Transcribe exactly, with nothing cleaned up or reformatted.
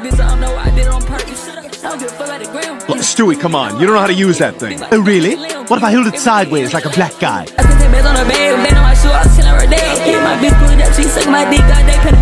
Look, Stewie, come on. You don't know how to use that thing. Oh, really? What if I hold it sideways like a black guy? I can take on the bed, bend on my shoe, I was telling her day. Yeah, my bitch put it up, she suck my dick, got they pen